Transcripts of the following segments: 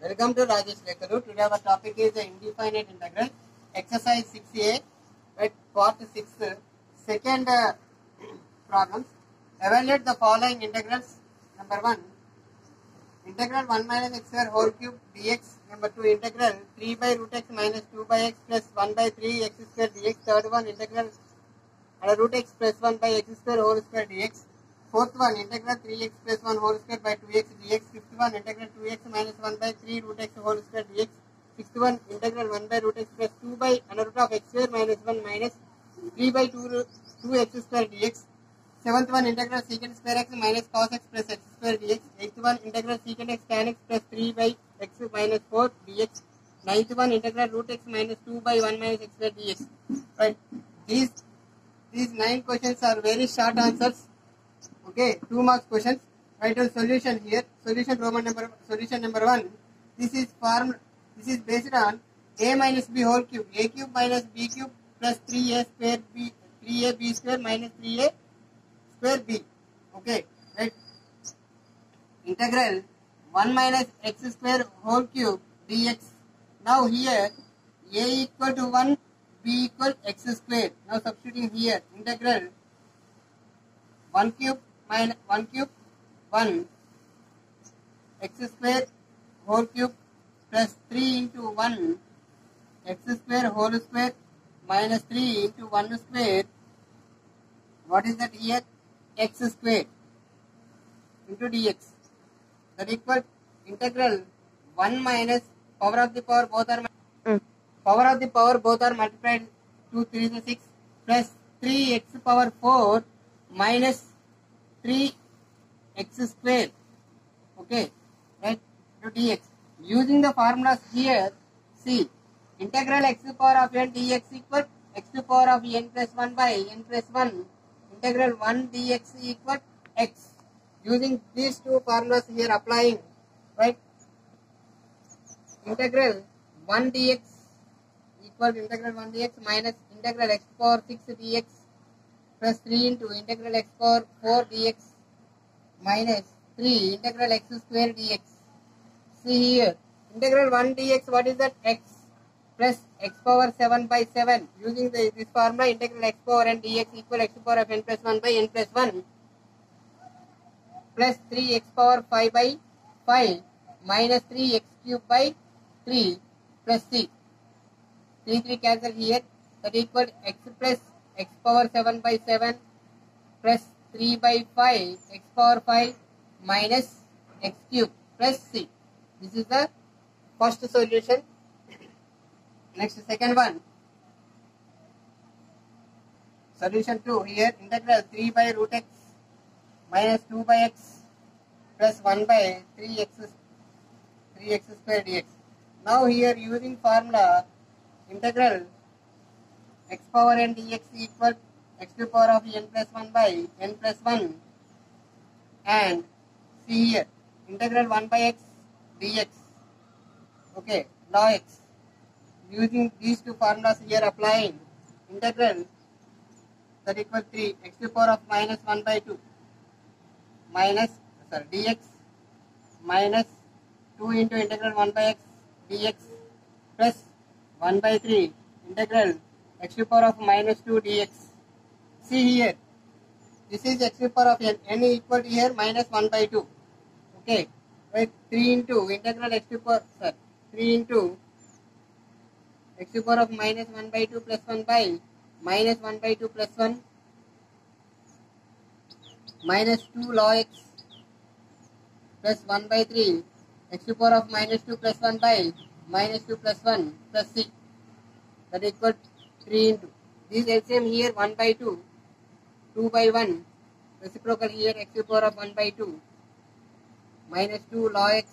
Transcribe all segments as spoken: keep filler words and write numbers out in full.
Welcome to Rajesh Lekaru. Today our topic is the indefinite integral. Exercise six A, right, part six. Second uh, problems. Evaluate the following integrals. Number one, integral one minus x square whole cube dx. Number two, integral three by root x minus two by x plus one by three x square dx. Third one, integral uh, root x plus one by x square whole square dx. Fourth one, integral three x plus one whole square by two x dx. Fifth one, integral two x minus one by three root x whole square dx. Sixth one, integral one by root x plus two by under root of x square minus one minus three by two, two x square dx. Seventh one, integral secant square x minus cos x plus x square dx. Eighth one, integral secant x tan x plus three by x minus four dx. Ninth one, integral root x minus two by one minus x square dx. Right. These, these nine questions are very short answers. Okay, two marks questions. Write down solution here. Solution Roman number solution number one. This is formed. This is based on a minus b whole cube. A cube minus b cube plus three a square b three a b square minus three a square b. Okay, right. Integral one minus x square whole cube dx. Now here a equal to one, b equal x square. Now substituting here integral one cube minus one cube one x square whole cube plus three into one x square whole square minus three into one square. What is that here? X square into dx. That equal integral one minus power of the power both are mm. power of the power both are multiplied two three is six plus three x power four minus three x square. Okay, right, to dx. Using the formulas here, see, integral x to the power of n dx equal x to the power of n plus one by n plus one. Integral one dx equal x. Using these two formulas here applying, right, integral one dx equal integral one dx minus integral x to the power six dx plus three into integral x power four dx minus three integral x square dx. See here, integral one dx, what is that? X plus x power seven by seven. Using the, this formula, integral x power n dx equal x to the power of n plus one by n plus one plus three x power five by five minus three x cube by three plus c. three, three cancel here. That equal x plus x power seven by seven plus three by five x power five minus x cube plus c. This is the first solution. Next, second one. Solution two. Here integral three by root x minus two by x plus one by three x three x square dx. Now here using formula integral x power n dx equal x to the power of n plus one by n plus one, and see here integral one by x dx. Okay, log x. Using these two formulas here applying integral that equal three x to the power of minus one by two minus sorry dx minus two into integral one by x dx plus one by three integral x to the power of minus two dx. See here, this is x to the power of n, n equal to here minus one by two. Okay, right, three into integral x to the power, sorry, three into x to the power of minus one by two plus one by minus one by two plus one minus two log x plus one by three x to the power of minus two plus one by minus two plus one plus c. That equal three into this L C M here one by two, two by one, reciprocal here x to the power of one by two minus two log x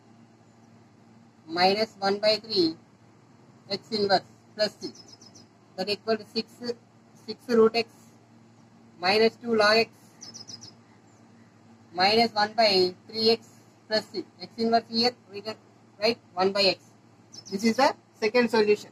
minus one by three x inverse plus c. That equal to six, six root x minus two log x minus one by three x plus c. X inverse here we can write one by x. This is the second solution.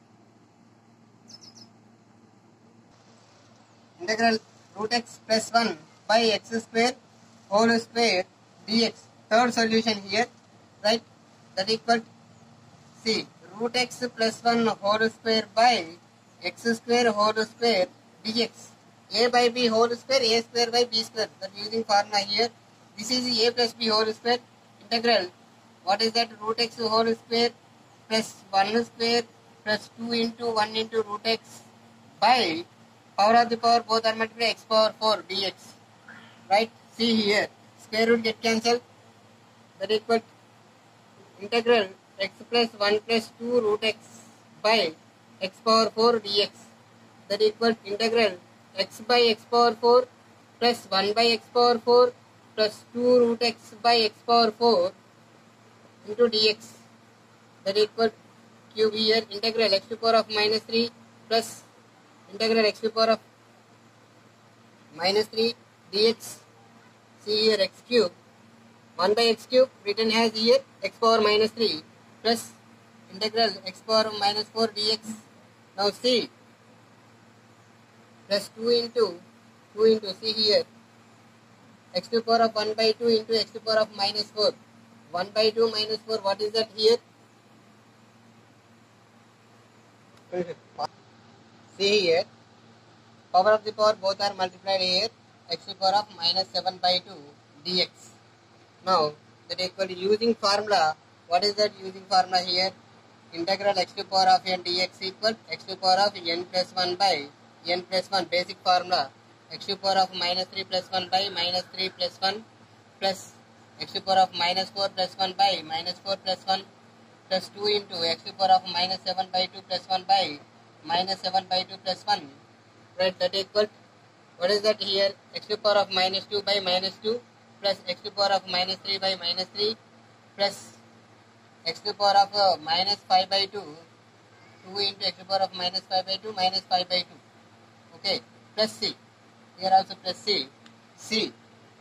Integral root x plus one by x square whole square dx. Third solution here, right? that equal see root x plus one whole square by x square whole square dx. A by b whole square, a square by b square. That using formula here. This is a plus b whole square integral. What is that? Root x whole square plus one square plus two into one into root x by power of the power both are multiplied x power four dx. Right? See here. Square root get cancelled. That equal integral x plus one plus two root x by x power four dx. That equal integral x by x power four plus one by x power four plus two root x by x power four into dx. That equal cube here integral x to the power of minus three plus integral x to the power of minus three dx. See here x cube one by x cube written as here x power minus three plus integral x power minus four dx. Now see plus two into two into see here x to the power of one by two into x to the power of minus four. one by two minus four, what is that here? See here, power of the power both are multiplied here, x to the power of minus seven by two dx. Now, that equal to using formula, what is that using formula here? Integral x to the power of n dx equal x to the power of n plus one by n plus one, basic formula, x to the power of minus three plus one by minus three plus one plus x to the power of minus four plus one by minus four plus one plus two into x to the power of minus seven by two plus one by minus seven by two plus one. Right, that equal, what is that here? X to the power of minus two by minus two plus x to the power of minus three by minus three plus x to the power of uh, minus five by two, two into x to the power of minus five by two minus five by two. Okay, plus c. Here also plus c. C.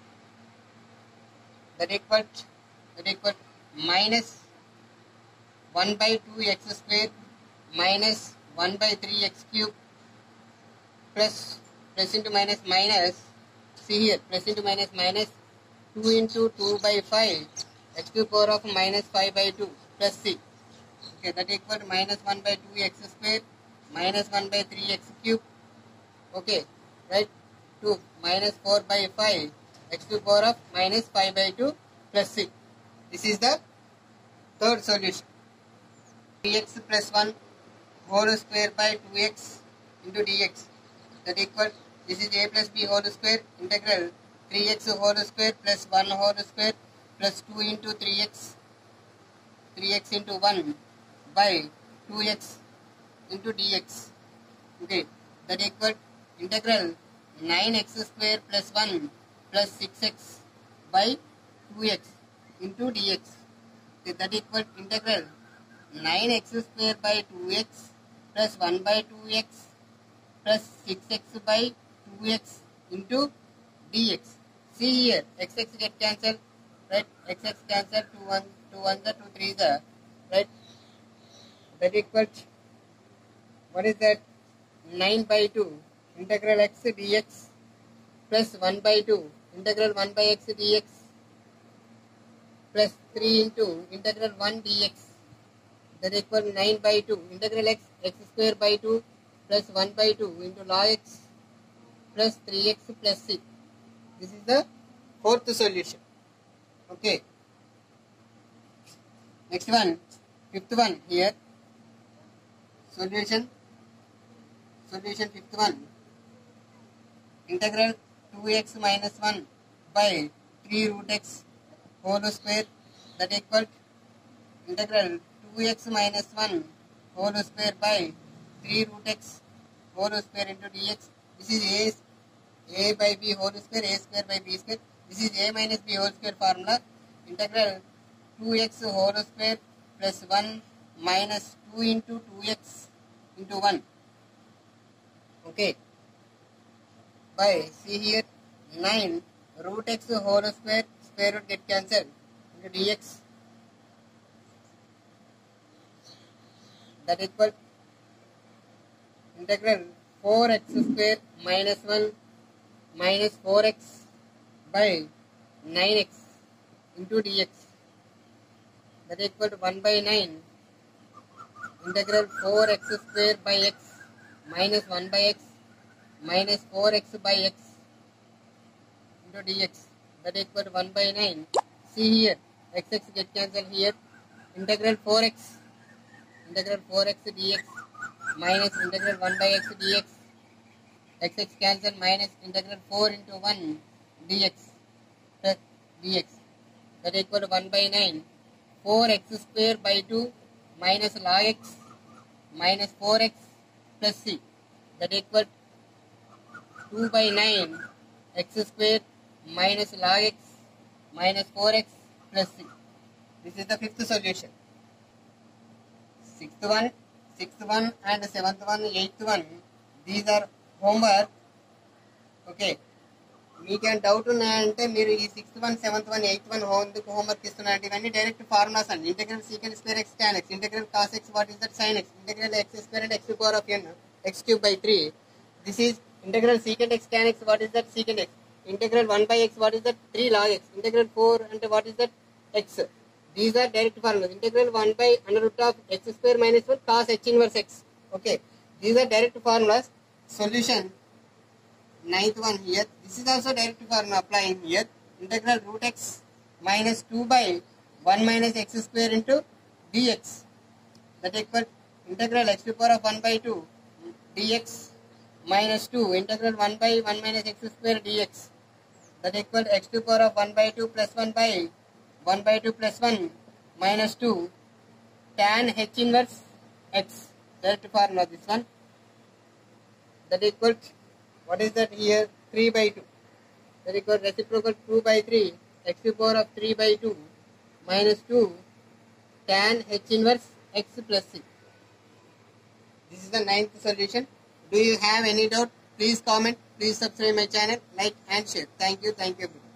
That equal, that equal minus one by two x square minus one by three x cube plus plus into minus minus, see here, plus into minus minus two into two by five x to the power of minus five by two plus c. Okay, that equal to minus one by two x square minus one by three x cube. Okay, right, to minus four by five x to the power of minus five by two plus c. This is the third solution. three x plus one whole square by two x into dx. That equal, this is a plus b whole square integral three x whole square plus one whole square plus two into three x, three x into one by two x into dx. Okay, that equal integral nine x square plus one plus six x by two x into dx. Okay, that equal integral nine x square by two x plus one by two x plus six x by two x into dx. See here, x x get cancelled, right? X x cancelled, two one, two one, two three the, right? That equal, what is that? nine by two integral x dx plus one by two integral one by x dx plus three into integral one dx. That equal nine by two integral x x square by two plus one by two into log x plus three x plus c. This is the fourth solution. Okay. Next one, fifth one here. Solution. Solution fifth one. Integral two x minus one by three root x whole square. That equal integral two x minus one whole square by three root x whole square into dx. This is a, a by b whole square, a square by b square. This is a minus b whole square formula. Integral two x whole square plus one minus two into two x into one. Okay. By, see here, nine root x whole square, square root get cancelled into dx. That equal integral four x square minus one minus four x by nine x into dx. that is equal to one by nine integral four x square by x minus one by x minus four x by x into dx, that is equal to one by nine. See here, x x get cancelled here. Integral four x integral four x dx minus integral one by x dx, x x cancel minus integral four into one dx plus dx, that is equal to one by nine. four x square by two minus log x minus four x plus c, that is equal to two by nine x square minus log x minus four x plus c. This is the fifth solution. Sixth one, sixth one and seventh one, eighth one, these are homework. Okay. మీకేం doubt ఉన్నాయంటే మీరు ఈ sixth one seventh one eighth one ఎందుకు homework ఇస్తున్నారంటే ఇవన్నీ direct formulas అండి. Integral secant square x tan x, integral cos x what is that sine x, integral x square and x power of n x cube by three. This is integral secant x tan x what is that secant x, integral one by x what is that three log x, integral four అంటే what is that x. These are direct formulas. Integral one by under root of x square minus one cos h inverse x. Okay. These are direct formulas. Solution. Ninth one here. This is also direct formula applying here. Integral root x minus two by one minus x square into dx. That equal integral x to the power of one by two dx minus two. Integral one by one minus x square dx. That equal x to the power of one by two plus one by one by two plus one minus two tan h inverse x, direct formula this one, that equal to, what is that here, three by two, that equal reciprocal two by three x to the power of three by two minus two tan h inverse x plus c. This is the ninth solution. Do you have any doubt? Please comment, please subscribe my channel, like and share. Thank you, thank you everyone.